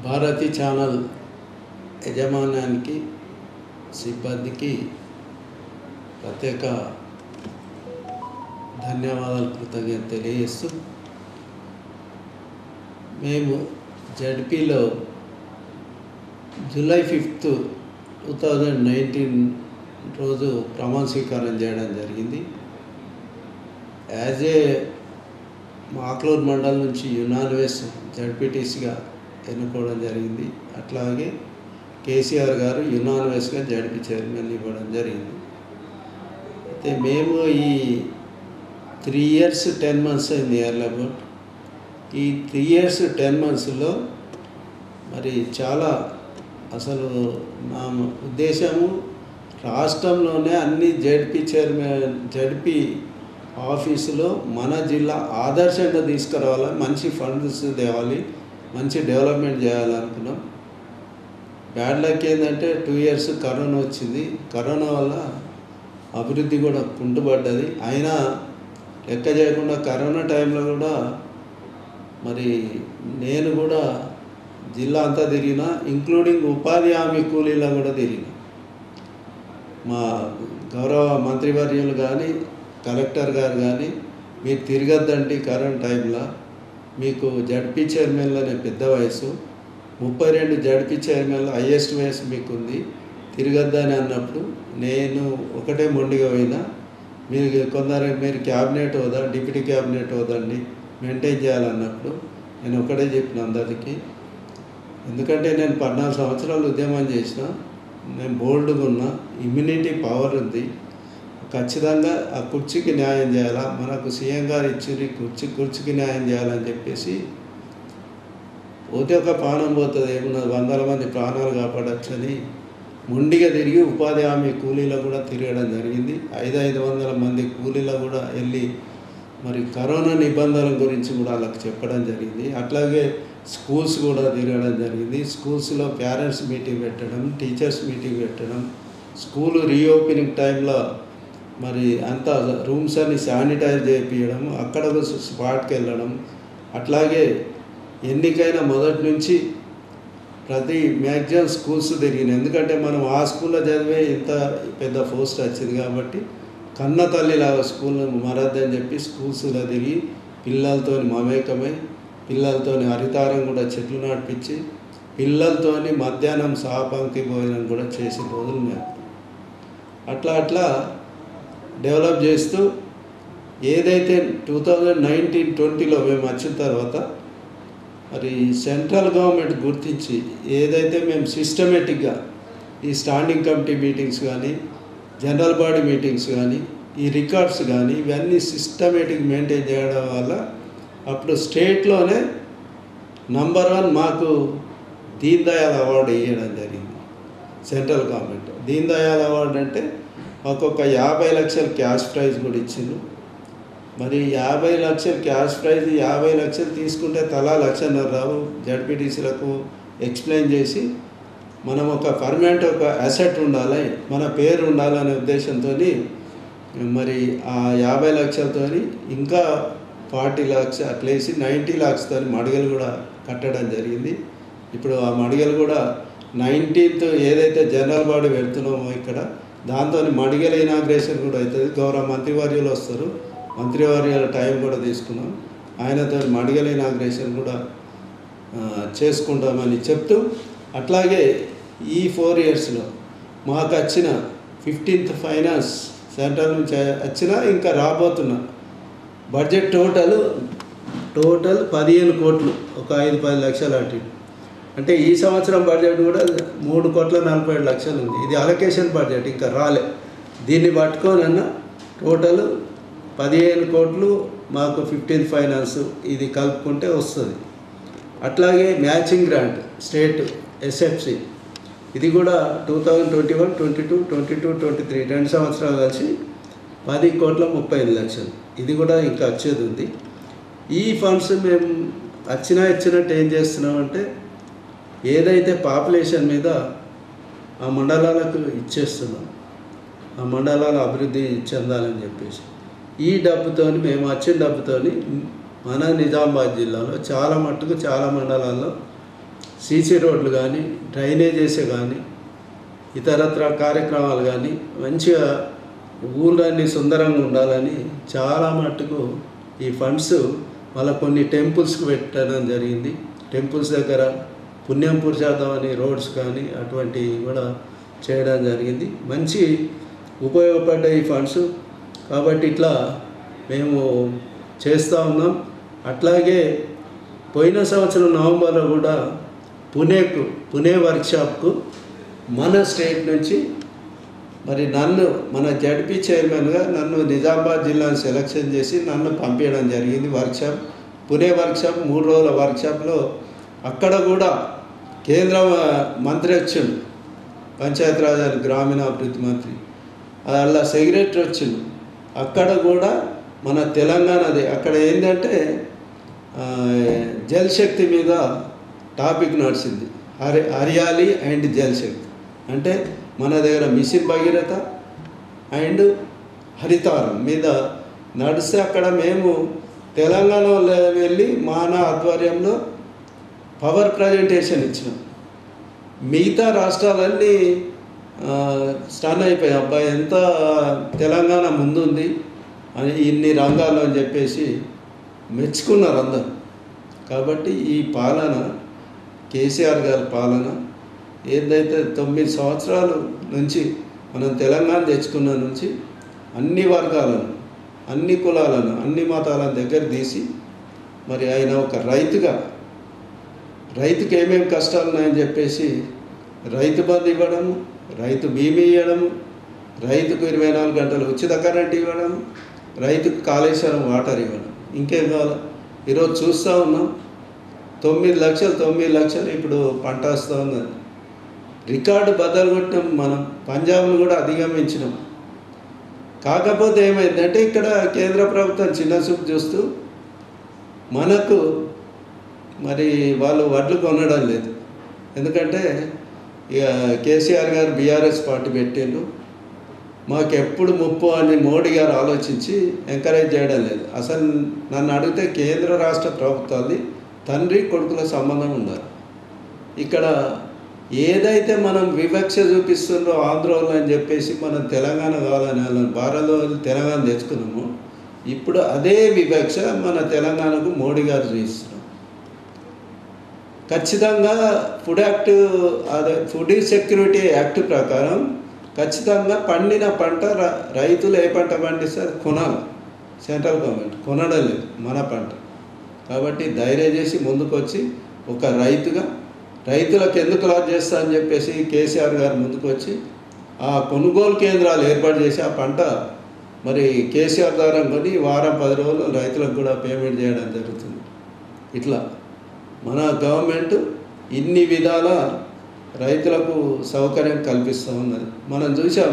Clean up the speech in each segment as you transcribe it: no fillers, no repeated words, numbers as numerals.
Bharati channel యజమానానికి సిబ్బందికి ప్రత్యేక ధన్యవాదాలు కృతజ్ఞత తెలియజేస్తూ మేము జడ్పీలో జూలై 5, 2019 రోజు ప్రమాణ స్వీకారం చేయడం జరిగింది. యాజ్ ఏ మాక్లూర్ మండలం నుంచి యునానిమస్ జడ్పీటీసీగా ఎన్నుకోవడం జరిగింది. అట్లాగే కేసీఆర్ గారు యునానిమస్గా జడ్పీ చైర్మన్ ఇవ్వడం జరిగింది. అయితే మేము ఈ 3 years 10 months అయింది అబౌట్. ఈ 3 years 10 monthsలో మరి చాలా అసలు నా ఉద్దేశము రాష్ట్రంలోనే అన్ని జడ్పీ చైర్మన్ జడ్పీ ఆఫీసులో మన జిల్లా ఆదర్శంగా తీసుకురావాలి, మంచి ఫండ్స్ తేవాలి, మంచి డెవలప్మెంట్ చేయాలనుకున్నాం. బ్యాడ్ లక్ ఏంటంటే 2 years కరోనా వచ్చింది. కరోనా వల్ల అభివృద్ధి కూడా కుంటుపడ్డది. అయినా లెక్క చేయకుండా కరోనా టైంలో కూడా మరి నేను కూడా జిల్లా అంతా తిరిగిన, ఇంక్లూడింగ్ ఉపాధి హామీ కూలీలో కూడా తిరిగిన. మా గౌరవ మంత్రివర్యులు కానీ కలెక్టర్ గారు కానీ మీరు తిరగద్దండి కరోనా టైంలో, మీకు జడ్పీ చైర్మన్లోనే పెద్ద వయసు, 32 జడ్పీ చైర్మన్లో హైయెస్ట్ వయసు మీకు ఉంది, తిరగద్దని అన్నప్పుడు నేను ఒకటే మొండిగా పోయినా. మీరు క్యాబినెట్ హోదా, డిప్యూటీ క్యాబినెట్ హోదండి మెయింటైన్ చేయాలన్నప్పుడు నేను ఒకటే చెప్పిన అందరికీ. ఎందుకంటే నేను 14 సంవత్సరాలు ఉద్యమం చేసిన, నేను బోల్డ్గా ఉన్నా, ఇమ్యూనిటీ పవర్ ఉంది, ఖచ్చితంగా ఆ కుర్చీకి న్యాయం చేయాలా, మనకు సీఎం గారు ఇచ్చి కుర్చీకి న్యాయం చేయాలని చెప్పేసి పోతే ఒక ప్రాణం పోతుంది, ఏమున్నది 100 మంది ప్రాణాలు కాపాడచ్చని మొండిగా తిరిగి ఉపాధి హామీ కూలీలో కూడా తిరగడం జరిగింది. 500 మంది కూలీలో కూడా వెళ్ళి మరి కరోనా నిబంధనల గురించి కూడా వాళ్ళకి చెప్పడం జరిగింది. అట్లాగే స్కూల్స్ కూడా తిరగడం జరిగింది. స్కూల్స్లో పేరెంట్స్ మీటింగ్ పెట్టడం, టీచర్స్ మీటింగ్ పెట్టడం, స్కూలు రీఓపెనింగ్ టైంలో మరి అంతా రూమ్స్ అన్ని శానిటైజ్ చేయించడం, అక్కడ స్పాట్కి వెళ్ళడం. అట్లాగే ఎన్నికైనా మొదటి నుంచి ప్రతి మ్యాక్సిమం స్కూల్స్ తిరిగిన, ఎందుకంటే మనం ఆ స్కూల్లో చదివే ఇంత పెద్ద పోస్ట్ వచ్చింది కాబట్టి కన్న తల్లిలాగా స్కూల్ మరద్దని చెప్పి స్కూల్స్లో తిరిగి పిల్లలతో మమేకమై, పిల్లలతో హరితారం కూడా చెట్లు నాటిపించి, పిల్లలతో మధ్యాహ్నం సహపంక్తి భోజనం కూడా చేసే రోజులు మేము అట్లా డెవలప్ చేస్తూ ఏదైతే 2019-20లో మేము వచ్చిన తర్వాత మరి సెంట్రల్ గవర్నమెంట్ గుర్తించి ఏదైతే మేము సిస్టమేటిక్గా ఈ స్టాండింగ్ కమిటీ మీటింగ్స్ కానీ, జనరల్ బాడీ మీటింగ్స్ కానీ, ఈ రికార్డ్స్ కానీ ఇవన్నీ సిస్టమేటిక్ మెయింటైన్ చేయడం వల్ల అప్పుడు స్టేట్లోనే నంబర్ 1 మాకు దీన్ దయాళ్ అవార్డు ఇవ్వడం జరిగింది central government. Deen Dayal award అంటే ఒక్కొక్క 50 లక్షల క్యాష్ ప్రైజ్ కూడా ఇచ్చిండు. మరి 50 లక్షల క్యాష్ ప్రైజ్, 50 లక్షలు తీసుకుంటే తలా 1.5 లక్షలు రావు. జడ్పీటీసీలకు ఎక్స్ప్లెయిన్ చేసి మనం ఒక పర్మనెంట్ ఒక అసెట్ ఉండాలి, మన పేరు ఉండాలనే ఉద్దేశంతో మరి ఆ 50 లక్షలతో ఇంకా 40 lakhs అట్లేసి 90 lakhsతో మడిగలు కూడా కట్టడం జరిగింది. ఇప్పుడు ఆ మడిగలు కూడా 19th ఏదైతే జనరల్ బాడీ పెడుతున్నామో ఇక్కడ, దాంతో మడిగల ఇనాగ్రేషన్ కూడా అవుతుంది. గౌరవ మంత్రివర్యులు వస్తారు, మంత్రివర్యుల టైం కూడా తీసుకున్నాం, ఆయనతో మడిగల ఇనాగ్రేషన్ కూడా చేసుకుంటామని చెప్తూ, అట్లాగే ఈ 4 yearsలో మాకు వచ్చిన 15th ఫైనాన్స్ సెంట్రల్ నుంచి వచ్చిన, ఇంకా రాబోతున్న బడ్జెట్ టోటల్ 15 కోట్లు, ఒక 5-10 లక్షలు అటు. అంటే ఈ సంవత్సరం బడ్జెట్ కూడా 3,47,00,000 ఉంది. ఇది అలొకేషన్ బడ్జెట్, ఇంకా రాలే. దీన్ని పట్టుకోనన్నా టోటల్ 15 కోట్లు మాకు 15th ఫైనాన్స్ ఇది కలుపుకుంటే వస్తుంది. అట్లాగే మ్యాచింగ్ గ్రాంట్ స్టేట్ ఎస్ఎఫ్సి ఇది కూడా 2021, 22, 23 2 సంవత్సరాలు కలిసి 10,35,00,000 ఇది కూడా ఇంకా వచ్చేది ఉంది. ఈ ఫండ్స్ మేము ఇచ్చినట్టు ఏం చేస్తున్నామంటే ఏదైతే పాపులేషన్ మీద ఆ మండలాలకు ఇచ్చేస్తున్నాం, ఆ మండలాల అభివృద్ధి చెందాలని చెప్పేసి ఈ డబ్బుతో మేము వచ్చిన డబ్బుతో మన నిజామాబాద్ జిల్లాలో చాలా మట్టుకు చాలా మండలాల్లో సీసీ రోడ్లు కానీ, డ్రైనేజెస్ కానీ, ఇతరత్ర కార్యక్రమాలు కానీ మంచిగా ఊళ్ళన్నీ సుందరంగా ఉండాలని చాలా మట్టుకు ఈ ఫండ్స్ మళ్ళీ కొన్ని టెంపుల్స్కి పెట్టడం జరిగింది. టెంపుల్స్ దగ్గర పుణ్యం పురుషార్థమని రోడ్స్ కానీ అటువంటివి కూడా చేయడం జరిగింది. మంచి ఉపయోగపడ్డ ఈ ఫండ్స్ కాబట్టి ఇట్లా మేము చేస్తూ ఉన్నాం. అట్లాగే పోయిన సంవత్సరం నవంబర్లో కూడా పుణే వర్క్షాప్కు మన స్టేట్ నుంచి మరి నన్ను మన జడ్పీ చైర్మన్గా నన్ను నిజామాబాద్ జిల్లాను సెలక్షన్ చేసి నన్ను పంపించడం జరిగింది. పుణే వర్క్షాప్ 3 రోజుల వర్క్షాప్లో అక్కడ కూడా కేంద్ర మంత్రి వచ్చిండు, పంచాయతీరాజ్ అండ్ గ్రామీణాభివృద్ధి మంత్రి, అలా సెక్రటరీ వచ్చిండు. అక్కడ కూడా మన తెలంగాణది అక్కడ ఏంటంటే జలశక్తి మీద టాపిక్ నడిచింది. హరియాలి అండ్ జలశక్తి అంటే మన దగ్గర మిషన్ భగీరథ అండ్ హరితారం మీద నడిస్తే అక్కడ మేము తెలంగాణలో వెళ్ళి మన ఆధ్వర్యంలో పవర్ ప్రజెంటేషన్ ఇచ్చినాం. మిగతా రాష్ట్రాలన్నీ స్టన్ అయిపోయాయి, అబ్బాయి ఎంత తెలంగాణ ముందుంది అని ఇన్ని రంగాల్లో అని చెప్పేసి మెచ్చుకున్నారు అందరు. కాబట్టి ఈ పాలన కేసీఆర్ గారి పాలన ఏదైతే 9 సంవత్సరాల నుంచి మనం తెలంగాణ తెచ్చుకున్న నుంచి అన్ని వర్గాలను, అన్ని కులాలను, అన్ని మతాలను దగ్గర తీసి మరి ఆయన ఒక రైతుగా రైతుకి ఏమేమి కష్టాలు ఉన్నాయని చెప్పేసి రైతు బంధు ఇవ్వడము, రైతు బీమా ఇవ్వడము, రైతుకు 24 గంటలు ఉచిత కరెంట్ ఇవ్వడము, రైతుకు కాళేశ్వరం వాటర్ ఇవ్వడం. ఇంకేం కావాలి? ఈరోజు చూస్తూ ఉన్నాం 9 లక్షలు ఇప్పుడు పంట వస్తూ ఉన్నది. రికార్డు బద్దలు కొట్టినాం, మనం పంజాబ్ను కూడా అధిగమించినాం. కాకపోతే ఏమైందంటే ఇక్కడ కేంద్ర ప్రభుత్వం చిన్న చూపు చూస్తూ మనకు మరి వాళ్ళు వడ్లు కొనడం లేదు. ఎందుకంటే ఇక కేసీఆర్ గారు బీఆర్ఎస్ పార్టీ పెట్టిండు, మాకెప్పుడు ముప్పు అని మోడీ గారు ఆలోచించి ఎంకరేజ్ చేయడం లేదు. అసలు నన్ను అడిగితే కేంద్ర రాష్ట్ర ప్రభుత్వాన్ని తండ్రి కొడుకుల సంబంధం ఉండాలి. ఇక్కడ ఏదైతే మనం వివక్ష చూపిస్తుందో ఆంధ్రోళ్ళు అని చెప్పేసి మనం తెలంగాణ కావాలని వాళ్ళని భారత్లో తెలంగాణ తెచ్చుకున్నాము. ఇప్పుడు అదే వివక్ష మన తెలంగాణకు మోడీ గారు చూపిస్తున్నాం. ఖచ్చితంగా ఫుడ్ సెక్యూరిటీ యాక్ట్ ప్రకారం ఖచ్చితంగా పండిన పంట రైతులు ఏ పంట పండిస్తే అది కొనాలి. సెంట్రల్ గవర్నమెంట్ కొనడం లేదు మన పంట. కాబట్టి ధైర్యం చేసి ముందుకు వచ్చి ఒక రైతుగా రైతులకు ఎందుకు లాస్ చేస్తా అని చెప్పేసి కేసీఆర్ గారు ముందుకు వచ్చి ఆ కొనుగోలు కేంద్రాలు ఏర్పాటు చేసి ఆ పంట మరి కేసీఆర్ ద్వారా కొని వారం 10 రోజులు రైతులకు కూడా పేమెంట్ చేయడం జరుగుతుంది. ఇట్లా మన గవర్నమెంట్ ఇన్ని విధాల రైతులకు సౌకర్యం కల్పిస్తూ ఉన్నది. మనం చూసాం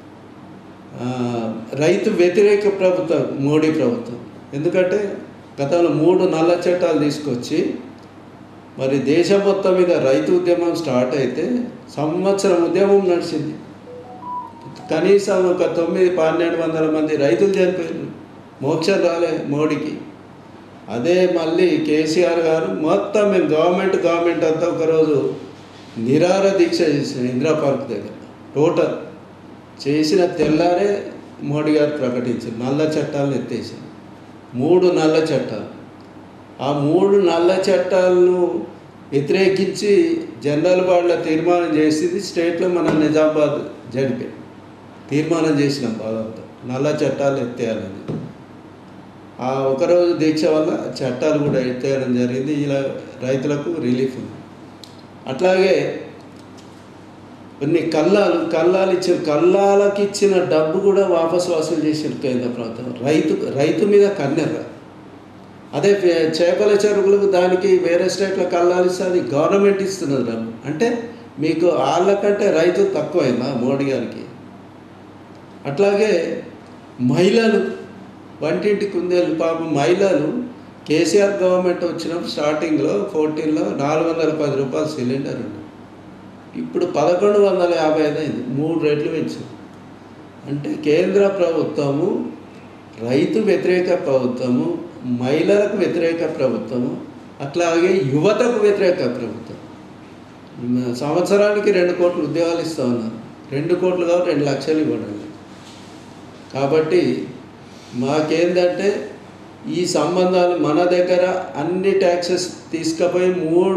రైతు వ్యతిరేక ప్రభుత్వం మోడీ ప్రభుత్వం. ఎందుకంటే గతంలో 3 నల్ల చట్టాలు తీసుకొచ్చి మరి దేశం మొత్తం మీద రైతు ఉద్యమం స్టార్ట్ అయితే సంవత్సరం ఉద్యమం నడిచింది. కనీసం ఒక 900-1200 మంది రైతులు చనిపోయారు, మోక్షం రాలే మోడీకి. అదే మళ్ళీ కేసీఆర్ గారు మొత్తం మేము గవర్నమెంట్ అంతా ఒకరోజు నిరాహార దీక్ష చేసిన ఇందిరా పార్క్ దగ్గర టోటల్ చేసిన తెల్లారే మోడీ గారు ప్రకటించారు నల్ల చట్టాలను ఎత్తేసారు. 3 నల్ల చట్టాలు. ఆ 3 నల్ల చట్టాలను వ్యతిరేకించి జనరల్ బాడీలో తీర్మానం చేసింది స్టేట్లో మన నిజామాబాద్ జడ్పీ తీర్మానం చేసినాం బాధంతో నల్ల చట్టాలు ఎత్తేయాలని. ఆ ఒకరోజు దీక్ష వల్ల చట్టాలు కూడా ఎత్తేయడం జరిగింది. ఇలా రైతులకు రిలీఫ్ ఉంది. అట్లాగే కొన్ని కల్లాలు ఇచ్చిన కల్లాలకి ఇచ్చిన డబ్బు కూడా వాపసు వసూలు చేసిన కేంద్ర ప్రభుత్వం రైతు మీద కన్నెర్ర. అదే చేపల చెరువులకు దానికి వేరే స్టేట్లో కల్లాలు ఇస్తే అది గవర్నమెంట్ ఇస్తున్నది డబ్బు. అంటే మీకు వాళ్ళకంటే రైతు తక్కువైందా మోడీ గారికి? అట్లాగే మహిళలు వంటింటి కుందేలు పాపం మహిళలు కేసీఆర్ గవర్నమెంట్ వచ్చినప్పుడు స్టార్టింగ్లో 14లో 410 రూపాయలు సిలిండర్ ఉంది. ఇప్పుడు 1155 అయింది. 3 రెట్లు పెంచింది. అంటే కేంద్ర ప్రభుత్వము రైతు వ్యతిరేక ప్రభుత్వము, మహిళలకు వ్యతిరేక ప్రభుత్వము, అట్లాగే యువతకు వ్యతిరేక ప్రభుత్వం. సంవత్సరానికి 2 కోట్ల ఉద్యోగాలు ఇస్తూ ఉన్నారు. 2 కోట్లు కాదు 2 లక్షలు ఇవ్వడం. కాబట్టి మాకేందంటే ఈ సంబంధాలు మన దగ్గర అన్ని ట్యాక్సెస్ తీసుకుపోయి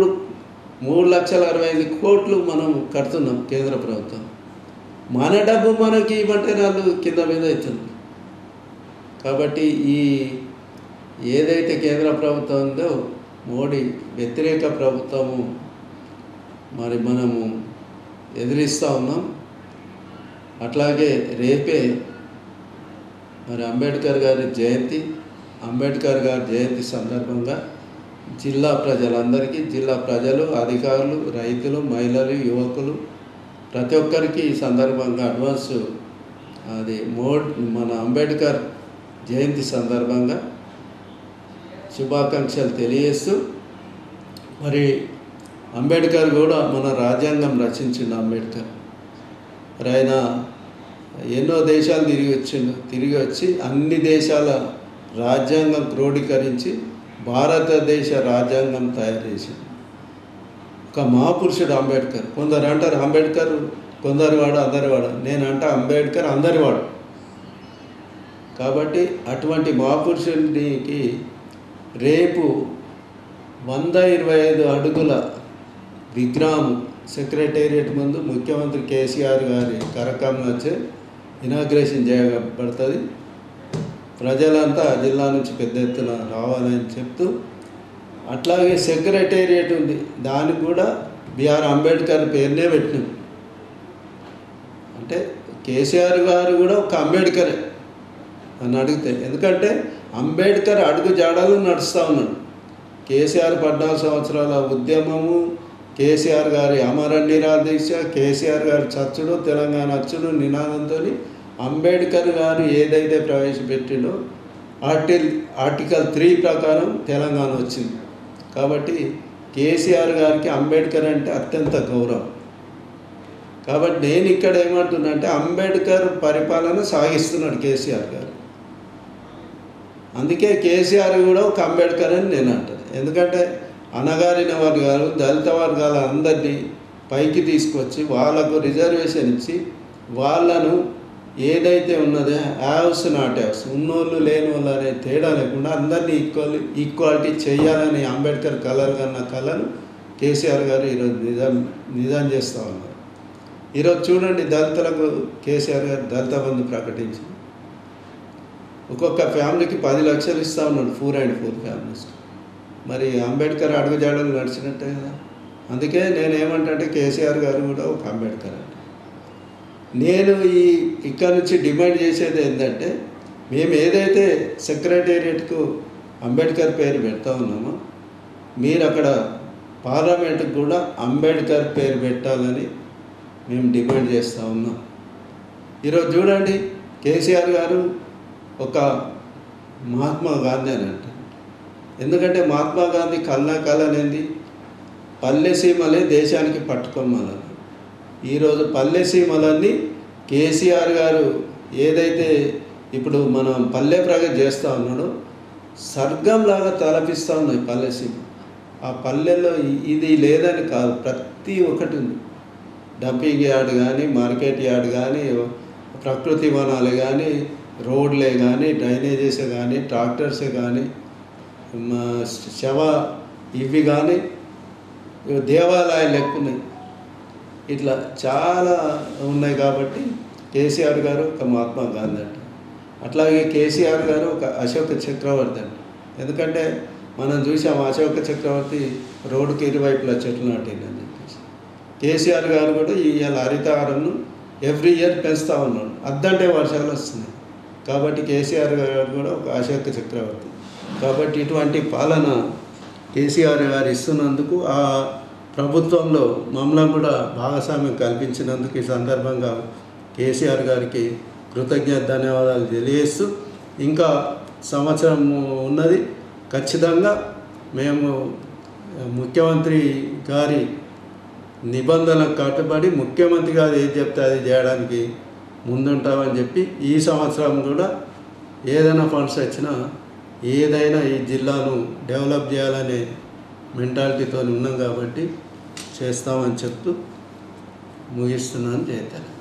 3,60,000 మనం కడుతున్నాం కేంద్ర ప్రభుత్వం. మన డబ్బు మనకి ఇవ్వమంటే వాళ్ళు కింద మీద అవుతుంది. కాబట్టి ఈ ఏదైతే కేంద్ర ప్రభుత్వం ఉందో మోడీ వ్యతిరేక ప్రభుత్వము మరి మనము ఎదిరిస్తూ ఉన్నాం. అట్లాగే రేపే మరి అంబేద్కర్ గారి జయంతి. అంబేద్కర్ గారి జయంతి సందర్భంగా జిల్లా ప్రజలందరికీ, జిల్లా ప్రజలు, అధికారులు, రైతులు, మహిళలు, యువకులు ప్రతి ఒక్కరికి ఈ సందర్భంగా అడ్వాన్స్ మన అంబేద్కర్ జయంతి సందర్భంగా శుభాకాంక్షలు తెలియజేస్తూ, మరి అంబేద్కర్ కూడా మన రాజ్యాంగం రచించిండు. అంబేద్కర్ మరి ఆయన ఎన్నో దేశాలు తిరిగి వచ్చి అన్ని దేశాల రాజ్యాంగం క్రోడీకరించి భారతదేశ రాజ్యాంగం తయారు చేసింది. ఒక మహాపురుషుడు అంబేద్కర్. కొందరు అంటారు అంబేద్కర్ కొందరివాడు అందరివాడు. నేనంట అంబేద్కర్ అందరివాడు. కాబట్టి అటువంటి మహాపురుషుడికి రేపు 125 అడుగుల విగ్రహం సెక్రటేరియట్ ముందు ముఖ్యమంత్రి కేసీఆర్ గారి కార్యక్రమం వచ్చి ఇనాగ్రేషన్ చేయబడుతుంది. ప్రజలంతా జిల్లా నుంచి పెద్ద ఎత్తున రావాలని చెప్తూ, అట్లాగే సెక్రటేరియట్ ఉంది, దానికి కూడా బిఆర్ అంబేద్కర్ పేరునే పెట్టినాం. అంటే కేసీఆర్ గారు కూడా ఒక అంబేద్కరే అని అడిగితే, ఎందుకంటే అంబేద్కర్ అడుగు జాడలు నడుస్తూ ఉన్నాడు. కేసీఆర్ 14 సంవత్సరాల ఉద్యమము, కేసీఆర్ గారి అమర నిరాదీక్ష, కేసీఆర్ గారి చచ్చుడు, తెలంగాణ అచ్చుడు నినాదంతో అంబేద్కర్ గారు ఏదైతే ప్రవేశపెట్టిండో ఆర్టికల్ 3 ప్రకారం తెలంగాణ వచ్చింది. కాబట్టి కేసీఆర్ గారికి అంబేద్కర్ అంటే అత్యంత గౌరవం. కాబట్టి నేను ఇక్కడ ఏమంటున్నా అంటే అంబేద్కర్ పరిపాలన సాగిస్తున్నాడు కేసీఆర్ గారు. అందుకే కేసీఆర్ కూడా ఒక అంబేద్కర్ అని నేను అంటాను. ఎందుకంటే అణగారిన వర్గాలు, దళిత వర్గాల అందరినీ పైకి తీసుకొచ్చి వాళ్ళకు రిజర్వేషన్ ఇచ్చి వాళ్ళను ఏదైతే ఉన్నదో హ్యావ్స్ నాట్ హ్యావ్స్, ఉన్నోళ్ళు లేని వాళ్ళు అనే తేడా లేకుండా అందరినీ ఈక్వాలిటీ చేయాలని అంబేద్కర్ కన్న కళను కేసీఆర్ గారు ఈరోజు నిజం చేస్తూ ఉన్నారు. ఈరోజు చూడండి, దళితులకు కేసీఆర్ గారు దళిత బంధు ప్రకటించింది. ఒక్కొక్క ఫ్యామిలీకి 10 లక్షలు ఇస్తూ ఉన్నాడు, 4 ఫ్యామిలీస్. మరి అంబేద్కర్ అడుగుజాడలు నడిచినట్టే కదా. అందుకే నేనేమంటే కేసీఆర్ గారు కూడా ఒక అంబేద్కర్ అంటే. నేను ఇక్కడ నుంచి డిమాండ్ చేసేది ఏంటంటే, మేము ఏదైతే సెక్రటేరియట్కు అంబేద్కర్ పేరు పెడతా ఉన్నామో, మీరు అక్కడ పార్లమెంటుకు కూడా అంబేద్కర్ పేరు పెట్టాలని మేము డిమాండ్ చేస్తూ ఉన్నాం. ఈరోజు చూడండి, కేసీఆర్ గారు ఒక మహాత్మా గాంధీ అని అంటారు. ఎందుకంటే మహాత్మా గాంధీ కలనేది పల్లె సీమలే దేశానికి పట్టుకోమన్నారు. ఈరోజు పల్లె సీమలన్నీ కేసీఆర్ గారు ఏదైతే ఇప్పుడు మనం పల్లె ప్రగతి చేస్తూ ఉన్నాడో స్వర్గంలాగా తలపిస్తూ ఉన్నాయి పల్లె సీమ. ఆ పల్లెల్లో ఇది లేదని కాదు, ప్రతి ఒక్కటి ఉంది. డంపింగ్ యార్డ్ కానీ, మార్కెట్ యార్డ్ కానీ, ప్రకృతి వనాలు కానీ, రోడ్లే కానీ, డ్రైనేజెస్ కానీ, ట్రాక్టర్సే కానీ, ఇవి కానీ, దేవాలయాలు ఎక్కువ ఉన్నాయి. ఇట్లా చాలా ఉన్నాయి. కాబట్టి కేసీఆర్ గారు ఒక మహాత్మా గాంధీ అంట. అట్లాగే కేసీఆర్ గారు ఒక అశోక చక్రవర్తి అంట. ఎందుకంటే మనం చూసాం అశోక చక్రవర్తి రోడ్డుకి ఇరువైపులా చెట్లు నాటిందని చెప్పేసి. కేసీఆర్ గారు కూడా ఇవాళ హరితహారంను ఎవ్రీ ఇయర్ పెంచుతూ ఉన్నాడు. అద్దంటే వర్షాలు వస్తున్నాయి. కాబట్టి కేసీఆర్ గారు కూడా ఒక అశోక చక్రవర్తి. కాబట్టి ఇటువంటి పాలన కేసీఆర్ గారు ఇస్తున్నందుకు, ఆ ప్రభుత్వంలో మమ్మల్ని కూడా భాగస్వామ్యం కల్పించినందుకు ఈ సందర్భంగా కేసీఆర్ గారికి ధన్యవాదాలు తెలియజేస్తూ, ఇంకా సంవత్సరం ఉన్నది. ఖచ్చితంగా మేము ముఖ్యమంత్రి గారి నిబంధనలకు కట్టుబడి ముఖ్యమంత్రి గారు ఏది చెప్తే అది చేయడానికి ముందుంటామని చెప్పి, ఈ సంవత్సరం కూడా ఏదైనా ఫండ్స్ వచ్చినా ఏదైనా ఈ జిల్లాను డెవలప్ చేయాలనే మెంటాలిటీతో ఉన్నాం. కాబట్టి చేస్తామని చెప్తూ ముగిస్తున్నాను. జయతెలంగాణ.